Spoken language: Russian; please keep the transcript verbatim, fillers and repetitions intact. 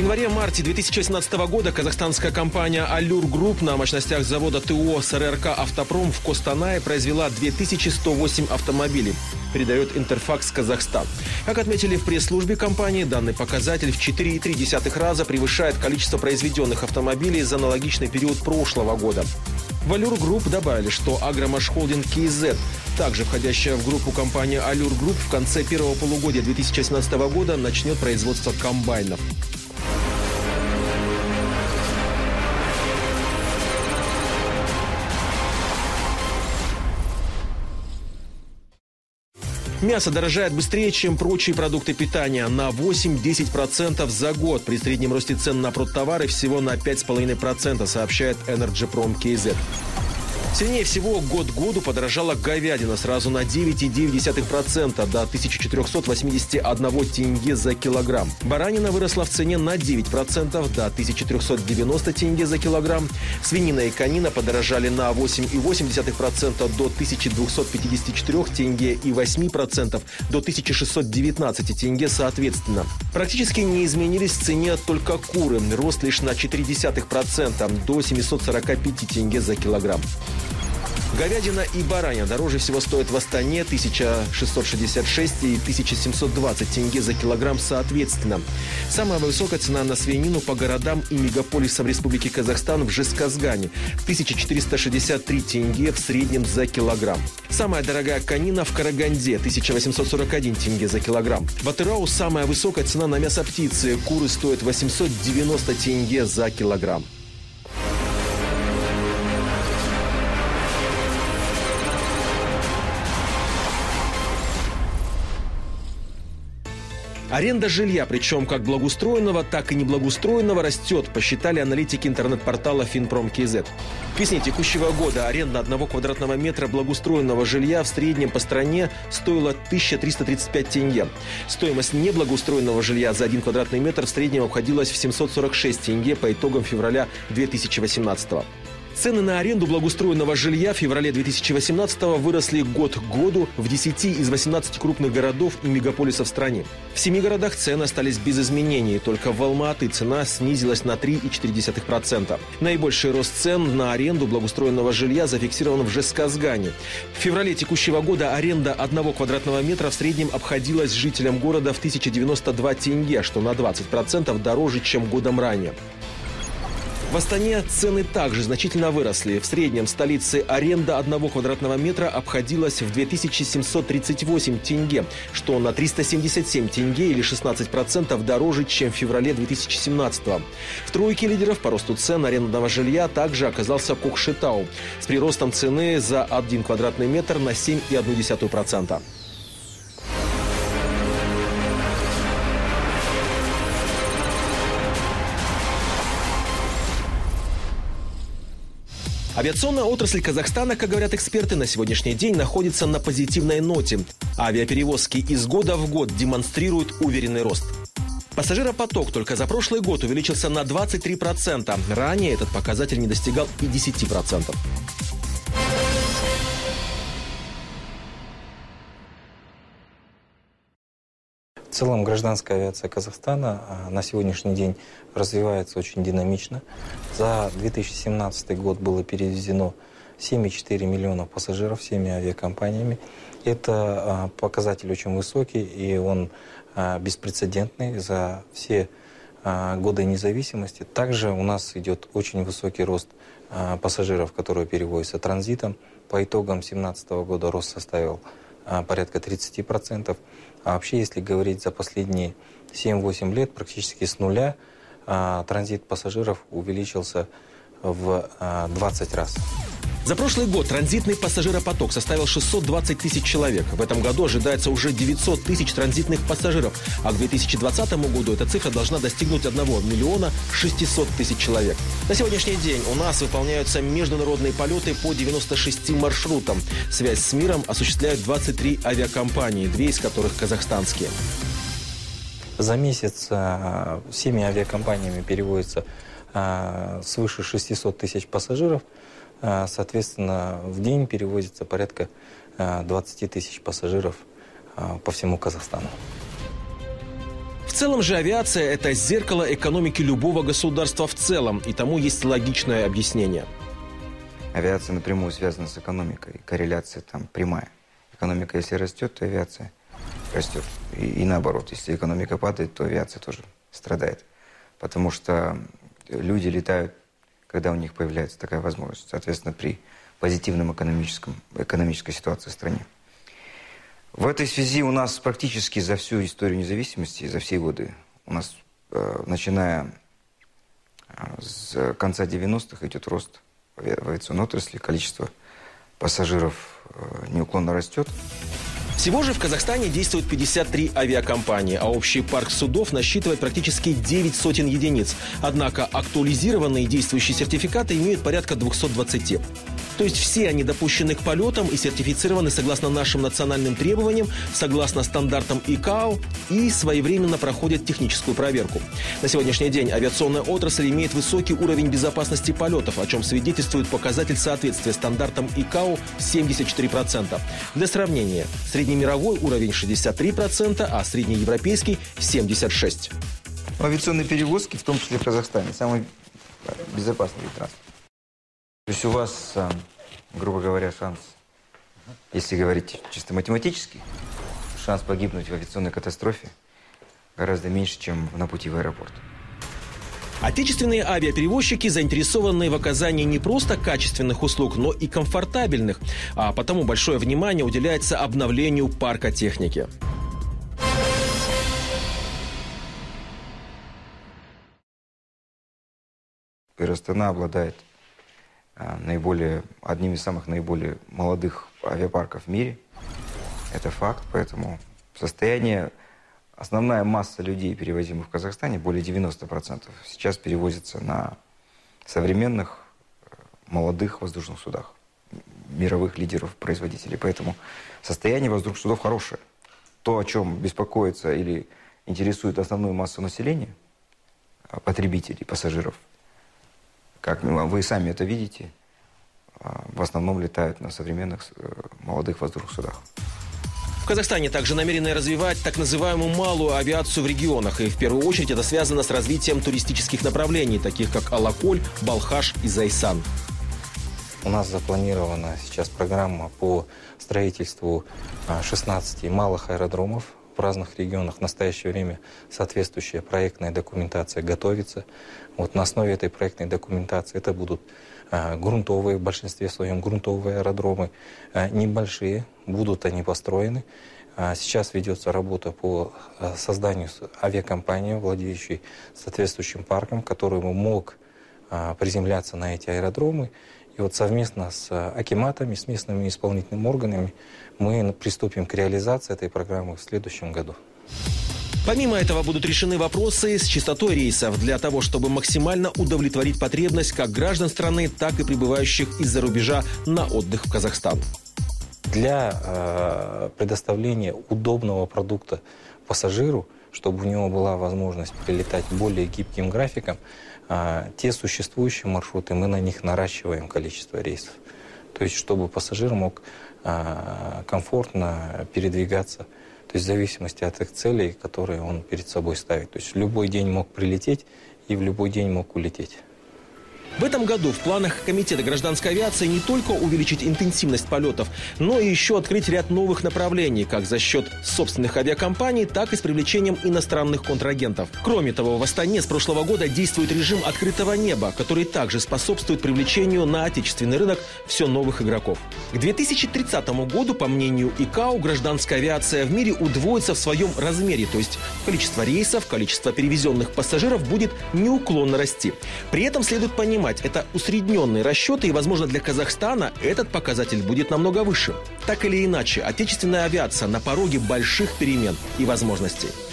январе-марте две тысячи восемнадцатого года казахстанская компания «Алюр Групп» на мощностях завода ТО СРРК «Автопром» в Костанае произвела две тысячи сто восемь автомобилей, передает Интерфакс Казахстан. Как отметили в пресс-службе компании, данный показатель в четыре и три десятых раза превышает количество произведенных автомобилей за аналогичный период прошлого года. В «Алюр Групп» добавили, что «Агромашхолдинг КИЗ», также входящая в группу компания «Алюр Групп», в конце первого полугодия две тысячи восемнадцатого года начнет производство комбайнов. Мясо дорожает быстрее, чем прочие продукты питания, на восемь-десять процентов за год. При среднем росте цен на продтовары всего на пять целых пять десятых процента, сообщает Энерджипром КЗ. Сильнее всего год к году подорожала говядина сразу на девять целых девять десятых процента до тысяча четыреста восемьдесят один тенге за килограмм. Баранина выросла в цене на девять процентов до тысяча триста девяносто тенге за килограмм. Свинина и конина подорожали на восемь целых восемь десятых процента до тысяча двести пятьдесят четыре тенге и восемь процентов до тысяча шестьсот девятнадцать тенге соответственно. Практически не изменились в цене только куры. Рост лишь на четыре десятых процента до семисот сорока пяти тенге за килограмм. Говядина и баранина дороже всего стоят в Астане тысяча шестьсот шестьдесят шесть и тысяча семьсот двадцать тенге за килограмм соответственно. Самая высокая цена на свинину по городам и мегаполисам Республики Казахстан в Жезказгане – тысяча четыреста шестьдесят три тенге в среднем за килограмм. Самая дорогая конина в Караганде – тысяча восемьсот сорок один тенге за килограмм. В Атырау самая высокая цена на мясо птицы – куры стоят восемьсот девяносто тенге за килограмм. Аренда жилья, причем как благоустроенного, так и неблагоустроенного, растет, посчитали аналитики интернет-портала Финпром КЗ. К весне текущего года аренда одного квадратного метра благоустроенного жилья в среднем по стране стоила тысяча триста тридцать пять тенге. Стоимость неблагоустроенного жилья за один квадратный метр в среднем обходилась в семьсот сорок шесть тенге по итогам февраля две тысячи восемнадцатого. Цены на аренду благоустроенного жилья в феврале две тысячи восемнадцатого выросли год к году в десяти из восемнадцати крупных городов и мегаполисов в стране. В семи городах цены остались без изменений, только в Алма-Аты цена снизилась на три целых четыре десятых процента. Наибольший рост цен на аренду благоустроенного жилья зафиксирован в Жезказгане. В феврале текущего года аренда одного квадратного метра в среднем обходилась жителям города в тысяча девяносто два тенге, что на двадцать процентов дороже, чем годом ранее. В Астане цены также значительно выросли. В среднем в столице аренда одного квадратного метра обходилась в две тысячи семьсот тридцать восемь тенге, что на триста семьдесят семь тенге или шестнадцать процентов дороже, чем в феврале две тысячи семнадцатого. В тройке лидеров по росту цен арендного жилья также оказался Кокшетау с приростом цены за один квадратный метр на семь целых одну десятую процента. Авиационная отрасль Казахстана, как говорят эксперты, на сегодняшний день находится на позитивной ноте. Авиаперевозки из года в год демонстрируют уверенный рост. Пассажиропоток только за прошлый год увеличился на двадцать три процента. Ранее этот показатель не достигал и десяти процентов. В целом гражданская авиация Казахстана на сегодняшний день развивается очень динамично. За две тысячи семнадцатый год было перевезено семь целых четыре десятых миллиона пассажиров всеми авиакомпаниями. Это показатель очень высокий, и он беспрецедентный за все годы независимости. Также у нас идет очень высокий рост пассажиров, которые перевозятся транзитом. По итогам две тысячи семнадцатого года рост составил порядка тридцати процентов. А вообще, если говорить за последние семь-восемь лет, практически с нуля а, транзит пассажиров увеличился в а, двадцать раз. За прошлый год транзитный пассажиропоток составил шестьсот двадцать тысяч человек. В этом году ожидается уже девятьсот тысяч транзитных пассажиров, а к две тысячи двадцатому году эта цифра должна достигнуть одного миллиона шестисот тысяч человек. На сегодняшний день у нас выполняются международные полеты по девяноста шести маршрутам. Связь с миром осуществляют двадцать три авиакомпании, две из которых казахстанские. За месяц а, всеми авиакомпаниями перевозится а, свыше шестисот тысяч пассажиров. Соответственно, в день перевозится порядка двадцати тысяч пассажиров по всему Казахстану. В целом же авиация – это зеркало экономики любого государства в целом, и тому есть логичное объяснение. Авиация напрямую связана с экономикой, корреляция там прямая. Экономика, если растет, то авиация растет. И, и наоборот, если экономика падает, то авиация тоже страдает. Потому что люди летают, когда у них появляется такая возможность. Соответственно, при позитивном экономическом, экономической ситуации в стране. В этой связи у нас практически за всю историю независимости, за все годы, у нас, э, начиная с конца девяностых, идет рост в авиационной отрасли, количество пассажиров э, неуклонно растет. Всего же в Казахстане действует пятьдесят три авиакомпании, а общий парк судов насчитывает практически девять сотен единиц. Однако актуализированные действующие сертификаты имеют порядка двухсот двадцати. То есть все они допущены к полетам и сертифицированы согласно нашим национальным требованиям, согласно стандартам ИКАО и своевременно проходят техническую проверку. На сегодняшний день авиационная отрасль имеет высокий уровень безопасности полетов, о чем свидетельствует показатель соответствия стандартам ИКАО семьдесят четыре процента. Для сравнения, среднемировой уровень шестьдесят три процента, а среднеевропейский семьдесят шесть процентов. Авиационные перевозки, в том числе в Казахстане, самый безопасный вид транспорта. То есть у вас, грубо говоря, шанс, если говорить чисто математически, шанс погибнуть в авиационной катастрофе гораздо меньше, чем на пути в аэропорт. Отечественные авиаперевозчики заинтересованы в оказании не просто качественных услуг, но и комфортабельных, а потому большое внимание уделяется обновлению парка техники. Астана обладает наиболее, одним из самых наиболее молодых авиапарков в мире. Это факт, поэтому состояние, основная масса людей, перевозимых в Казахстане, более девяноста процентов, сейчас перевозится на современных молодых воздушных судах, мировых лидеров, производителей. Поэтому состояние воздушных судов хорошее. То, о чем беспокоится или интересует основную массу населения, потребителей, пассажиров, как вы сами это видите, в основном летают на современных молодых воздушных судах. В Казахстане также намерены развивать так называемую малую авиацию в регионах. И в первую очередь это связано с развитием туристических направлений, таких как Алаколь, Балхаш и Зайсан. У нас запланирована сейчас программа по строительству шестнадцати малых аэродромов в разных регионах. В настоящее время соответствующая проектная документация готовится. Вот на основе этой проектной документации это будут а, грунтовые, в большинстве своем грунтовые аэродромы, а, небольшие, будут они построены. А, сейчас ведется работа по а, созданию авиакомпании, владеющей соответствующим парком, который мог а, приземляться на эти аэродромы. И вот совместно с акиматами, с местными исполнительными органами мы приступим к реализации этой программы в следующем году. Помимо этого будут решены вопросы с частотой рейсов для того, чтобы максимально удовлетворить потребность как граждан страны, так и прибывающих из-за рубежа на отдых в Казахстан. Для э, предоставления удобного продукта пассажиру, чтобы у него была возможность прилетать более гибким графиком, э, те существующие маршруты, мы на них наращиваем количество рейсов. То есть, чтобы пассажир мог э, комфортно передвигаться, то есть в зависимости от их целей, которые он перед собой ставит. То есть в любой день мог прилететь и в любой день мог улететь. В этом году в планах Комитета гражданской авиации не только увеличить интенсивность полетов, но и еще открыть ряд новых направлений, как за счет собственных авиакомпаний, так и с привлечением иностранных контрагентов. Кроме того, в Астане с прошлого года действует режим открытого неба, который также способствует привлечению на отечественный рынок все новых игроков. К две тысячи тридцатому году, по мнению ИКАО, гражданская авиация в мире удвоится в своем размере, то есть количество рейсов, количество перевезенных пассажиров будет неуклонно расти. При этом следует понимать, это усредненные расчеты, и, возможно, для Казахстана этот показатель будет намного выше. Так или иначе, отечественная авиация на пороге больших перемен и возможностей.